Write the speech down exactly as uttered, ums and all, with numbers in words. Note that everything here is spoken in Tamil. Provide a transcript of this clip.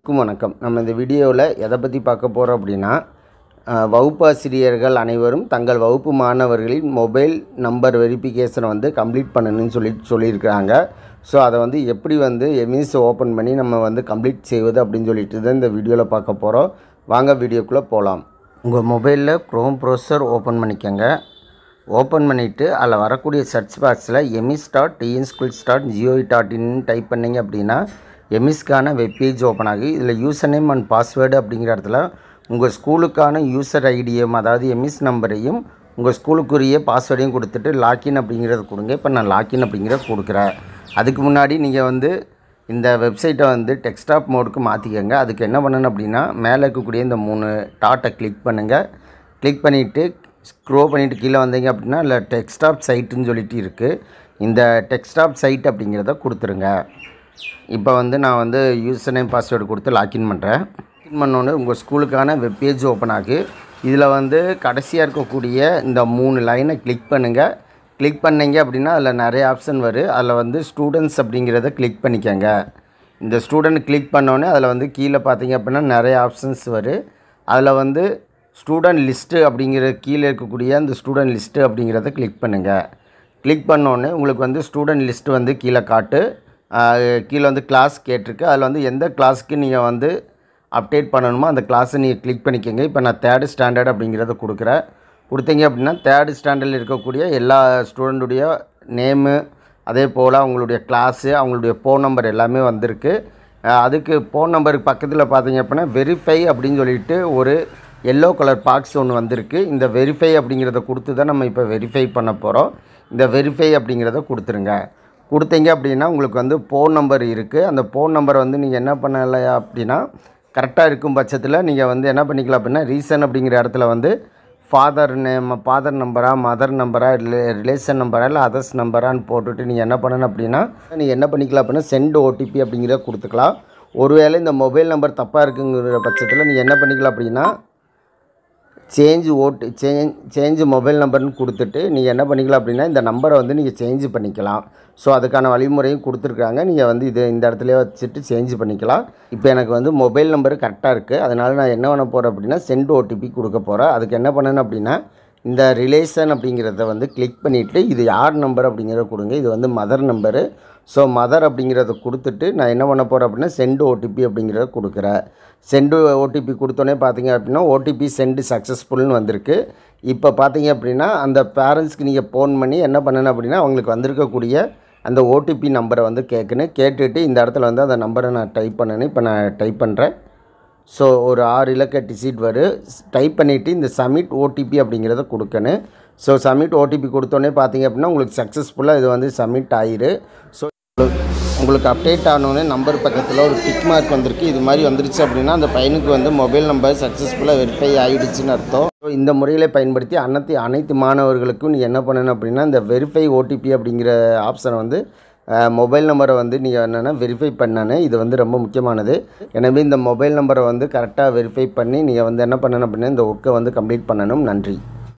வணக்கம். நம்ம இந்த வீடியோவில் எதை பற்றி பார்க்க போகிறோம் அப்படின்னா, வகுப்பாசிரியர்கள் அனைவரும் தங்கள் வகுப்பு மாணவர்களின் மொபைல் நம்பர் வெரிஃபிகேஷனை வந்து கம்ப்ளீட் பண்ணணும்னு சொல்லி சொல்லியிருக்கிறாங்க. ஸோ அதை வந்து எப்படி வந்து எம்இஎஸ் ஓப்பன் பண்ணி நம்ம வந்து கம்ப்ளீட் செய்வது அப்படின்னு சொல்லிட்டு தான் இந்த வீடியோவில் பார்க்க போகிறோம். வாங்க வீடியோக்குள்ளே போகலாம். உங்கள் மொபைலில் க்ரோம் ப்ரௌசர் ஓப்பன் பண்ணிக்கோங்க. ஓப்பன் பண்ணிவிட்டு அதில் வரக்கூடிய சர்ச் பாக்ஸில் EMIS dot TN schools dot GOV dot in type பண்ணிங்க அப்படின்னா எம்இஎஸ்க்கான வெப்பேஜ் ஓப்பன் ஆகி இதில் யூசர் நேம் அண்ட் பாஸ்வேர்டு அப்படிங்கிற இடத்துல உங்கள் ஸ்கூலுக்கான யூசர் ஐடியும் அதாவது எம்இஎஸ் நம்பரையும் உங்கள் ஸ்கூலுக்குரிய பாஸ்வேர்டையும் கொடுத்துட்டு லாக்இன் அப்படிங்கிறத கொடுங்க. இப்போ நான் லாக்இன் அப்படிங்கிறத கொடுக்குறேன். அதுக்கு முன்னாடி நீங்கள் வந்து இந்த வெப்சைட்டை வந்து டெஸ்க்டாப் மோடுக்கு மாற்றிக்கோங்க. அதுக்கு என்ன பண்ணணும் அப்படின்னா, மேலே இருக்கக்கூடிய இந்த மூணு டாட்டை கிளிக் பண்ணுங்கள். கிளிக் பண்ணிவிட்டு ஸ்க்ரோல் பண்ணிவிட்டு கீழே வந்தீங்க அப்படின்னா இல்லை டெஸ்க்டாப் சைட்டுன்னு சொல்லிட்டு இருக்குது. இந்த டெஸ்க்டாப் சைட் அப்படிங்கிறத கொடுத்துருங்க. இப்போ வந்து நான் வந்து யூசர் நேம் பாஸ்வேர்டு கொடுத்து லாக்இன் பண்ணுறேன். லாக்இன் பண்ணோன்னே உங்கள் ஸ்கூலுக்கான வெப்பேஜ் ஓப்பன் ஆகு. இதில் வந்து கடைசியாக இருக்கக்கூடிய இந்த மூணு லைனை கிளிக் பண்ணுங்கள். கிளிக் பண்ணிங்க அப்படின்னா அதில் நிறைய ஆப்ஷன் வரும். அதில் வந்து ஸ்டூடெண்ட்ஸ் அப்படிங்கிறத கிளிக் பண்ணிக்கோங்க. இந்த ஸ்டூடெண்ட் கிளிக் பண்ணோன்னே அதில் வந்து கீழே பார்த்தீங்க அப்படின்னா நிறைய ஆப்ஷன்ஸ் வரும். அதில் வந்து ஸ்டூடெண்ட் லிஸ்ட்டு அப்படிங்கிற கீழே இருக்கக்கூடிய அந்த ஸ்டூடெண்ட் லிஸ்ட்டு அப்படிங்கிறத கிளிக் பண்ணுங்கள். கிளிக் பண்ணோன்னே உங்களுக்கு வந்து ஸ்டூடெண்ட் லிஸ்ட்டு வந்து கீழே காட்டு. கீழே வந்து கிளாஸ் கேட்டிருக்கு. அதில் வந்து எந்த கிளாஸுக்கு நீங்கள் வந்து அப்டேட் பண்ணணுமோ அந்த கிளாஸை நீங்கள் கிளிக் பண்ணிக்கோங்க. இப்போ நான் தேர்டு ஸ்டாண்டர்ட் அப்படிங்கிறத கொடுக்குறேன். கொடுத்தீங்க அப்படின்னா தேர்டு ஸ்டாண்டர்டில் இருக்கக்கூடிய எல்லா ஸ்டூடெண்ட்டுடைய நேமு, அதே போல் அவங்களுடைய கிளாஸு, அவங்களுடைய ஃபோன் நம்பர் எல்லாமே வந்திருக்கு. அதுக்கு ஃபோன் நம்பருக்கு பக்கத்தில் பார்த்தீங்க அப்படின்னா வெரிஃபை அப்படின்னு சொல்லிட்டு ஒரு எல்லோ கலர் பாக்ஸ் ஒன்று வந்திருக்கு. இந்த வெரிஃபை அப்படிங்கிறத கொடுத்து தான் நம்ம இப்போ வெரிஃபை பண்ண போகிறோம். இந்த வெரிஃபை அப்படிங்கிறத கொடுத்துருங்க. கொடுத்தீங்க அப்படின்னா உங்களுக்கு வந்து ஃபோன் நம்பர் இருக்குது. அந்த ஃபோன் நம்பரை வந்து நீங்கள் என்ன பண்ணலை அப்படின்னா, கரெக்டாக இருக்கும் பட்சத்தில் நீங்கள் வந்து என்ன பண்ணிக்கலாம் அப்படின்னா, ரீசன் அப்படிங்கிற இடத்துல வந்து ஃபாதர் நேம் ஃபாதர் நம்பரா மதர் நம்பரா இல்லை ரிலேஷன் நம்பரா இல்லை அதர்ஸ் நம்பரான்னு போட்டுட்டு நீங்கள் என்ன பண்ணணும் அப்படின்னா, நீங்கள் என்ன பண்ணிக்கலாம் அப்படின்னா சென்ட் ஓடிபி அப்படிங்கிறத கொடுத்துக்கலாம். ஒருவேளை இந்த மொபைல் நம்பர் தப்பாக இருக்குங்கிற பட்சத்தில் நீங்கள் என்ன பண்ணிக்கலாம் அப்படின்னா, சேஞ்ச் ஓட்டு சேஞ்ச் சேஞ்சு மொபைல் நம்பர்னு கொடுத்துட்டு நீங்கள் என்ன பண்ணிக்கலாம் அப்படின்னா இந்த நம்பரை வந்து நீங்கள் சேஞ்ச் பண்ணிக்கலாம். ஸோ அதுக்கான வழிமுறையும் கொடுத்துருக்காங்க. நீங்கள் வந்து இது இந்த இடத்துலையே வச்சுட்டு சேஞ்ச் பண்ணிக்கலாம். இப்போ எனக்கு வந்து மொபைல் நம்பரு கரெக்டாக இருக்குது. அதனால் நான் என்ன பண்ண போகிறேன் அப்படின்னா சென்ட் ஓடிபி கொடுக்க போகிறேன். அதுக்கு என்ன பண்ணணும் அப்படின்னா, இந்த ரிலேஷன் அப்படிங்கிறத வந்து கிளிக் பண்ணிவிட்டு இது யார் நம்பர் அப்படிங்கிறத கொடுங்க. இது வந்து மதர் நம்பரு. ஸோ மதர் அப்படிங்கிறத கொடுத்துட்டு நான் என்ன பண்ண போகிறேன் அப்படின்னா சென்ட் ஓடிபி அப்படிங்கிறத கொடுக்குறேன். சென்டு ஓடிபி கொடுத்தோன்னே பார்த்தீங்க அப்படின்னா ஓடிபி சென்டு சக்ஸஸ்ஃபுல்னு வந்திருக்கு. இப்போ பார்த்தீங்க அப்படின்னா அந்த பேரண்ட்ஸ்க்கு நீங்கள் ஃபோன் பண்ணி என்ன பண்ணணும் அப்படின்னா அவங்களுக்கு வந்திருக்கக்கூடிய அந்த ஓடிபி நம்பரை வந்து கேட்கணும். கேட்டுட்டு இந்த இடத்துல வந்து அந்த நம்பரை நான் டைப் பண்ணணும். இப்போ நான் டைப் பண்ணுறேன். ஸோ ஒரு ஆறு இலக்க டிஜிட் வரும். டைப் பண்ணிவிட்டு இந்த சப்மிட் ஓடிபி அப்படிங்கிறத கொடுக்கணும். ஸோ சப்மிட் ஓடிபி கொடுத்தோன்னே பார்த்தீங்க அப்படின்னா உங்களுக்கு சக்ஸஸ்ஃபுல்லாக இது வந்து சப்மிட் ஆயிரு. ஸோ உங்களுக்கு அப்டேட் ஆனோடனே நம்பர் பக்கத்தில் ஒரு டிக் மார்க் வந்திருக்கு. இது மாதிரி வந்துருச்சு அப்படின்னா அந்த பையனுக்கு வந்து மொபைல் நம்பர் சக்ஸஸ்ஃபுல்லாக வெரிஃபை ஆகிடுச்சின்னு அர்த்தம். ஸோ இந்த முறையில் பயன்படுத்தி அனைத்து அனைத்து மாணவர்களுக்கும் நீ என்ன பண்ணணும் அப்படின்னா இந்த வெரிஃபை ஓடிபி அப்படிங்கிற ஆப்ஷனை வந்து மொபைல் நம்பரை வந்து நீங்கள் என்னென்னா வெரிஃபை பண்ணணும். இது வந்து ரொம்ப முக்கியமானது. எனவே இந்த மொபைல் நம்பரை வந்து கரெக்டாக வெரிஃபை பண்ணி நீங்கள் வந்து என்ன பண்ணணும் அப்படின்னா இந்த ஒர்க்கை வந்து கம்ப்ளீட் பண்ணணும். நன்றி.